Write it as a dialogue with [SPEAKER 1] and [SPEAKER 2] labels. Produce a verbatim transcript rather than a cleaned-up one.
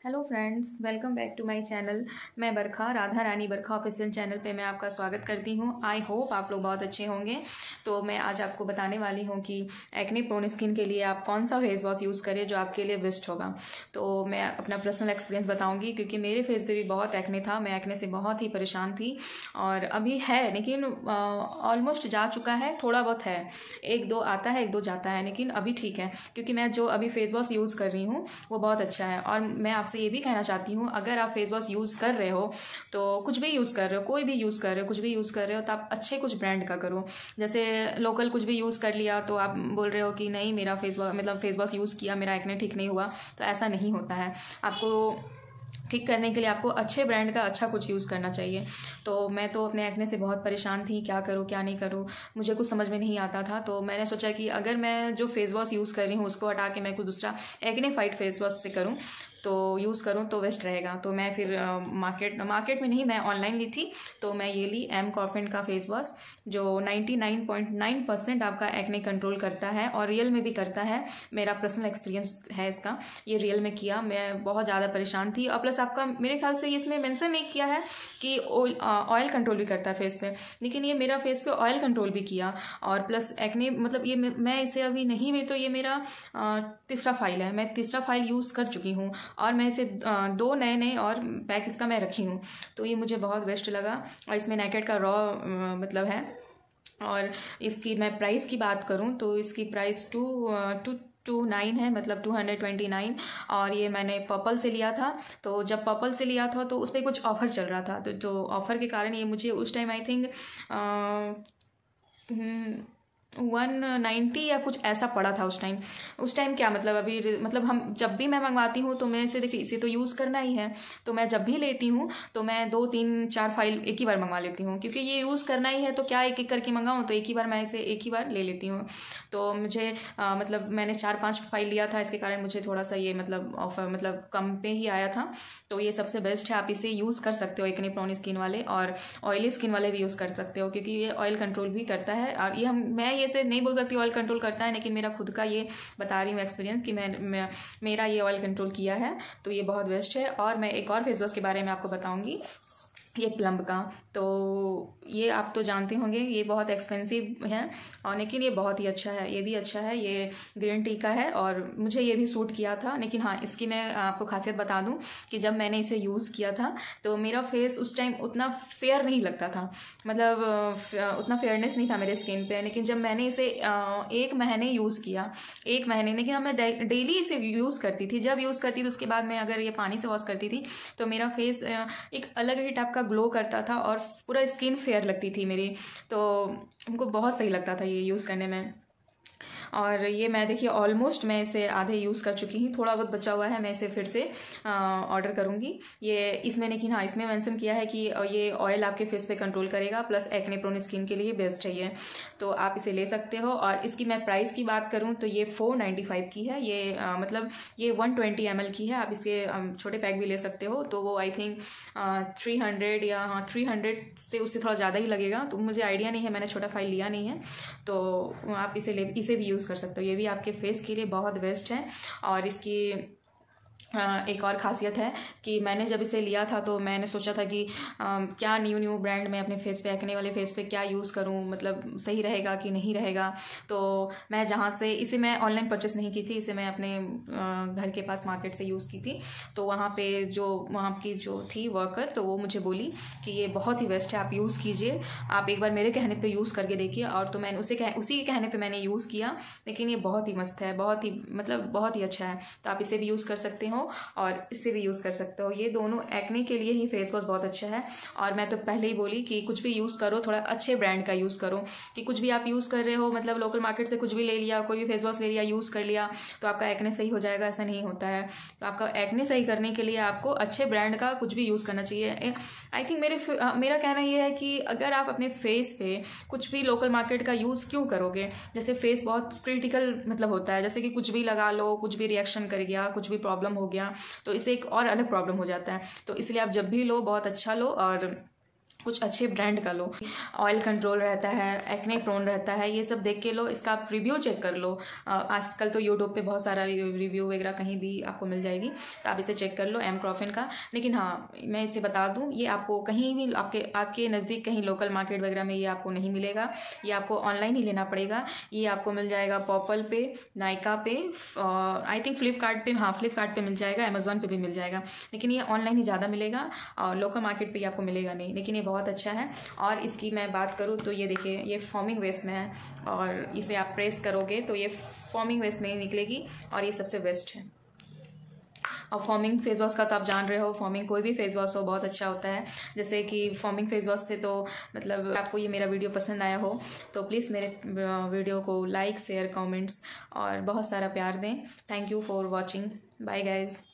[SPEAKER 1] Hello friends, welcome back to my channel. मैं Barkha, Radha Rani Barkha official channel पे मैं आपका स्वागत करती हूँ। आई होप आप लोग बहुत अच्छे होंगे। तो मैं आज आपको बताने वाली हूँ कि एक्ने प्रोन स्किन के लिए आप कौन सा फेस वॉश यूज़ करें जो आपके लिए बेस्ट होगा। तो मैं अपना पर्सनल एक्सपीरियंस बताऊँगी क्योंकि मेरे फेस पे भी बहुत एक्ने था। मैं एक्ने से बहुत ही परेशान थी और अभी है, लेकिन ऑलमोस्ट जा चुका है। थोड़ा बहुत है, एक दो आता है, एक दो जाता है, लेकिन अभी ठीक है क्योंकि मैं जो अभी फेस वॉश यूज़ कर रही हूँ वो बहुत अच्छा है। और मैं आपसे ये भी कहना चाहती हूँ, अगर आप फेस वॉश यूज़ कर रहे हो तो कुछ भी यूज़ कर रहे हो, कोई भी यूज़ कर रहे हो, कुछ भी यूज़ कर रहे हो तो आप अच्छे कुछ ब्रांड का करो। जैसे लोकल कुछ भी यूज़ कर लिया तो आप बोल रहे हो कि नहीं, मेरा फेस वॉश मतलब फेस वॉश यूज़ किया, मेरा एक्ने ठीक नहीं हुआ, तो ऐसा नहीं होता है। आपको ठीक करने के लिए आपको अच्छे ब्रांड का अच्छा कुछ यूज़ करना चाहिए। तो मैं तो अपने एक्ने से बहुत परेशान थी, क्या करूँ क्या नहीं करूँ, मुझे कुछ समझ में नहीं आता था। तो मैंने सोचा कि अगर मैं जो फेस वॉश यूज़ कर रही हूँ उसको हटा के मैं कुछ दूसरा एक्ने फाइट फेस वॉश से करूँ तो यूज़ करूँ तो बेस्ट रहेगा। तो मैं फिर मार्केट मार्केट में नहीं, मैं ऑनलाइन ली थी। तो मैं ये ली एम कॉफिन का फेस वॉश जो ninety nine point nine percent आपका एक्ने कंट्रोल करता है और रियल में भी करता है। मेरा पर्सनल एक्सपीरियंस है इसका, ये रियल में किया, मैं बहुत ज़्यादा परेशान थी। और प्लस आपका मेरे ख्याल से इसमें मेंशन नहीं किया है कि ऑयल कंट्रोल भी करता है फेस पे, लेकिन ये मेरा फेस पे ऑयल कंट्रोल भी किया और प्लस एक्ने मतलब ये मैं इसे अभी नहीं में तो ये मेरा तीसरा फाइल है, मैं तीसरा फाइल यूज़ कर चुकी हूँ और मैं इसे दो नए नए और पैक इसका मैं रखी हूँ। तो ये मुझे बहुत बेस्ट लगा और इसमें नेकेड का रॉ मतलब है। और इसकी मैं प्राइस की बात करूँ तो इसकी price two two two nine है, मतलब टू हंड्रेड ट्वेंटी नाइन। और ये मैंने पर्पल से लिया था। तो जब पर्पल से लिया था तो उस पर कुछ ऑफ़र चल रहा था, तो जो ऑफ़र के कारण ये मुझे उस time I think one ninety या कुछ ऐसा पड़ा था उस टाइम। उस टाइम क्या मतलब अभी मतलब हम जब भी मैं मंगवाती हूँ तो मैं इसे देखिए, इसे तो यूज़ करना ही है, तो मैं जब भी लेती हूँ तो मैं दो तीन चार फाइल एक ही बार मंगवा लेती हूँ क्योंकि ये यूज़ करना ही है। तो क्या एक एक करके मंगाऊँ, तो एक ही बार मैं इसे एक ही बार ले लेती हूँ। तो मुझे आ, मतलब मैंने चार पाँच फाइल लिया था, इसके कारण मुझे थोड़ा सा ये मतलब ऑफर मतलब कम पे ही आया था। तो ये सबसे बेस्ट है, आप इसे यूज़ कर सकते हो एक्ने प्रोन स्किन वाले और ऑयली स्किन वाले भी यूज़ कर सकते हो क्योंकि ये ऑयल कंट्रोल भी करता है। और ये हम मैं ये से नहीं बोल सकती ऑयल कंट्रोल करता है, लेकिन मेरा खुद का ये बता रही हूँ एक्सपीरियंस कि मैं, मैं मेरा ये ऑयल कंट्रोल किया है, तो ये बहुत बेस्ट है। और मैं एक और फेस वॉश के बारे में आपको बताऊंगी, ये प्लम्ब का। तो ये आप तो जानते होंगे, ये बहुत एक्सपेंसिव है और लेकिन ये बहुत ही अच्छा है, ये भी अच्छा है। ये ग्रीन टी का है और मुझे ये भी सूट किया था। लेकिन हाँ, इसकी मैं आपको खासियत बता दूं कि जब मैंने इसे यूज़ किया था तो मेरा फेस उस टाइम उतना फेयर नहीं लगता था, मतलब उतना फेयरनेस नहीं था मेरे स्किन पे। लेकिन जब मैंने इसे एक महीने यूज़ किया, एक महीने लेकिन मैं डेली इसे यूज़ करती थी। जब यूज़ करती थी उसके बाद मैं अगर ये पानी से वॉश करती थी तो मेरा फेस एक अलग ही टाइप का ग्लो करता था और पूरा स्किन फेयर लगती थी मेरी। तो हमको बहुत सही लगता था ये यूज़ करने में। और ये मैं देखिए ऑलमोस्ट मैं इसे आधे यूज़ कर चुकी हूँ, थोड़ा बहुत बचा हुआ है, मैं इसे फिर से ऑर्डर करूँगी। ये इसमें लेकिन हाँ, इसमें मेंशन किया है कि ये ऑयल आपके फेस पे कंट्रोल करेगा, प्लस एक्ने प्रोन स्किन के लिए बेस्ट है ये, तो आप इसे ले सकते हो। और इसकी मैं प्राइस की बात करूँ तो ये फोर नाइन्टी फाइव की है। ये आ, मतलब ये वन ट्वेंटी एम एल की है। आप इसे छोटे पैक भी ले सकते हो, तो वो आई थिंक थ्री हंड्रेड या हाँ थ्री हंड्रेड से उससे थोड़ा ज़्यादा ही लगेगा, तो मुझे आइडिया नहीं है, मैंने छोटा फाइल लिया नहीं है। तो आप इसे ले इसे भी यूज़ कर सकते हो, ये भी आपके फेस के लिए बहुत बेस्ट है। और इसकी एक और ख़ासियत है कि मैंने जब इसे लिया था तो मैंने सोचा था कि आ, क्या न्यू न्यू ब्रांड में अपने फेस पे, एक्ने वाले फेस पे क्या यूज़ करूं, मतलब सही रहेगा कि नहीं रहेगा। तो मैं जहाँ से इसे मैं ऑनलाइन परचेस नहीं की थी, इसे मैं अपने घर के पास मार्केट से यूज़ की थी। तो वहाँ पे जो वहाँ की जो थी वर्कर, तो वो मुझे बोली कि ये बहुत ही बेस्ट है, आप यूज़ कीजिए, आप एक बार मेरे कहने पर यूज़ करके देखिए। और तो मैंने उसे कह उसी के कहने पर मैंने यूज़ किया, लेकिन ये बहुत ही मस्त है, बहुत ही मतलब बहुत ही अच्छा है। तो आप इसे भी यूज़ कर सकते हो और इससे भी यूज़ कर सकते हो। ये दोनों एक्ने के लिए ही फेस वॉश बहुत अच्छा है। और मैं तो पहले ही बोली कि कुछ भी यूज़ करो थोड़ा अच्छे ब्रांड का यूज़ करो, कि कुछ भी आप यूज़ कर रहे हो मतलब लोकल मार्केट से कुछ भी ले लिया, कोई भी फेस वॉश ले लिया, यूज़ कर लिया तो आपका एक्ने सही हो जाएगा, ऐसा नहीं होता है। तो आपका एक्ने सही करने के लिए आपको अच्छे ब्रांड का कुछ भी यूज़ करना चाहिए। आई थिंक मेरे मेरा कहना ये है कि अगर आप अपने फेस पे कुछ भी लोकल मार्केट का यूज़ क्यों करोगे, जैसे फेस बहुत क्रिटिकल मतलब होता है, जैसे कि कुछ भी लगा लो, कुछ भी रिएक्शन कर गया, कुछ भी प्रॉब्लम हो गया, तो इसे एक और अलग प्रॉब्लम हो जाता है। तो इसलिए आप जब भी लो बहुत अच्छा लो और कुछ अच्छे ब्रांड का लो। ऑयल कंट्रोल रहता है, एक्ने प्रोन रहता है, ये सब देख के लो, इसका आप रिव्यू चेक कर लो। आजकल तो यूट्यूब पे बहुत सारा रिव्यू वगैरह कहीं भी आपको मिल जाएगी, तो आप इसे चेक कर लो एमक्रॉफिन का। लेकिन हाँ, मैं इसे बता दूँ, ये आपको कहीं भी आपके आपके नज़दीक कहीं लोकल मार्केट वगैरह में ये आपको नहीं मिलेगा, ये आपको ऑनलाइन ही लेना पड़ेगा। ये आपको मिल जाएगा पर्पल पे, नायका पे, आई थिंक फ्लिपकार्ट पे, हाँ फ्लिपकार्ट पे मिल जाएगा, अमेजोन पे भी मिल जाएगा, लेकिन ये ऑनलाइन ही ज़्यादा मिलेगा और लोकल मार्केट पे आपको मिलेगा नहीं। लेकिन ये बहुत अच्छा है। और इसकी मैं बात करूँ तो ये देखिए, ये फॉर्मिंग वेस में है और इसे आप प्रेस करोगे तो ये फॉर्मिंग वेस में ही निकलेगी और ये सबसे बेस्ट है। और फॉर्मिंग फेस वॉश का तो आप जान रहे हो, फॉर्मिंग कोई भी फेस वॉश हो बहुत अच्छा होता है। जैसे कि फॉर्मिंग फेस वॉश से तो मतलब आपको ये मेरा वीडियो पसंद आया हो तो प्लीज़ मेरे वीडियो को लाइक शेयर कमेंट्स और बहुत सारा प्यार दें। Thank you for watching. Bye guys.